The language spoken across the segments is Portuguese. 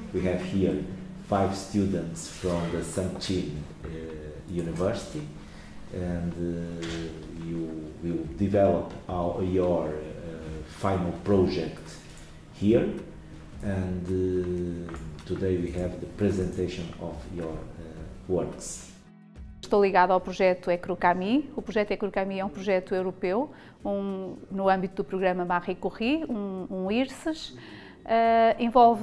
We have here 5 students from the Songqing University, and you will develop your final project here, and today we have the presentation of your works. Estou ligada ao projeto ECRUCAMI. O projeto ECRUCAMI é um projeto europeu, no âmbito do programa Marie Curie, IRCES. Envolve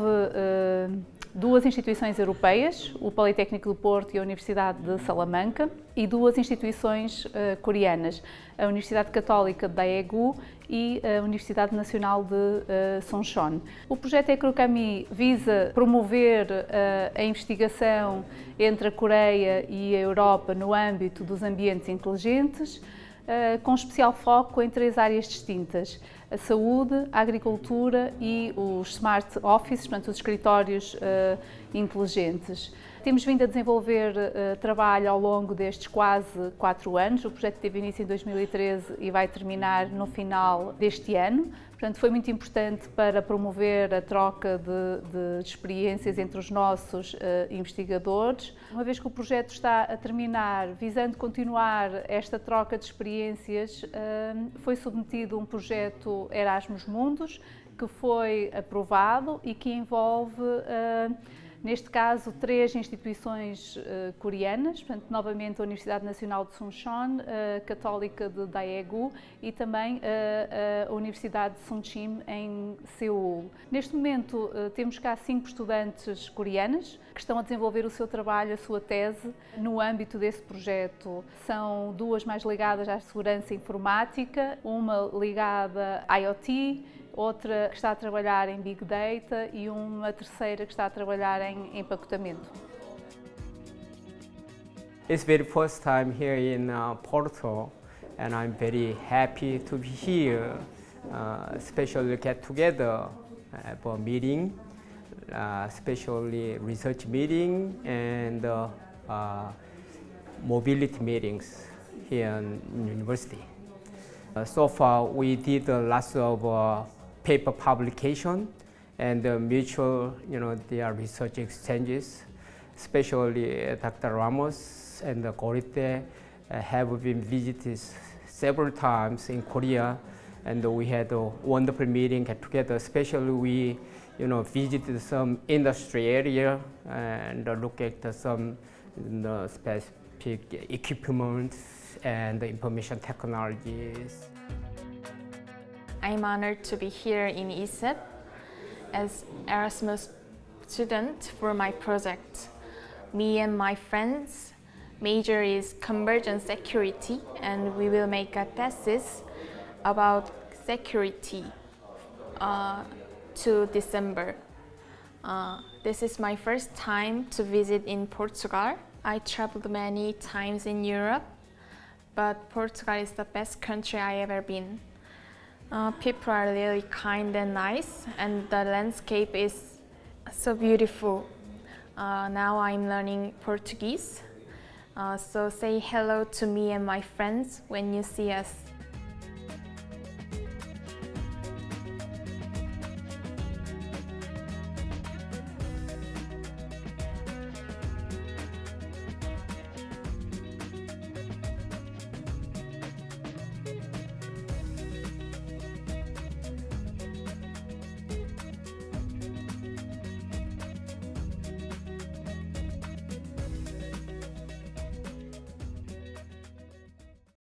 2 instituições europeias, o Politécnico do Porto e a Universidade de Salamanca, e 2 instituições coreanas, a Universidade Católica de Daegu e a Universidade Nacional de Suncheon. O projeto ECRUCAMI visa promover a investigação entre a Coreia e a Europa no âmbito dos ambientes inteligentes, com especial foco em 3 áreas distintas: a saúde, a agricultura e os smart offices, portanto, os escritórios inteligentes. Temos vindo a desenvolver trabalho ao longo destes quase 4 anos. O projeto teve início em 2013 e vai terminar no final deste ano. Portanto, foi muito importante para promover a troca de experiências entre os nossos investigadores. Uma vez que o projeto está a terminar, visando continuar esta troca de experiências, foi submetido um projeto Erasmus Mundus, que foi aprovado e que envolve, neste caso, 3 instituições coreanas, portanto, novamente a Universidade Nacional de Suncheon, a Católica de Daegu e também a Universidade de Sungchim em Seul. Neste momento temos cá 5 estudantes coreanas que estão a desenvolver o seu trabalho, a sua tese, no âmbito desse projeto. São 2 mais ligadas à segurança informática, uma ligada à IoT, outra que está a trabalhar em Big Data e uma terceira que está a trabalhar em empacotamento. It's very first time here in Porto, and I'm very happy to be here, especially get together for a meeting, especially research meeting and mobility meetings here in university. So far, we did lots of paper publication and mutual, their research exchanges. Especially Dr. Ramos and Gorite have been visited several times in Korea, and we had a wonderful meeting together. Especially we, visited some industry area and look at some specific equipment and information technologies. I'm honored to be here in ESET as Erasmus student for my project. Me and my friends major is convergence security, and we will make a thesis about security to December. This is my first time to visit in Portugal. I traveled many times in Europe, but Portugal is the best country I ever been. People are really kind and nice, and the landscape is so beautiful. Now I'm learning Portuguese, so say hello to me and my friends when you see us.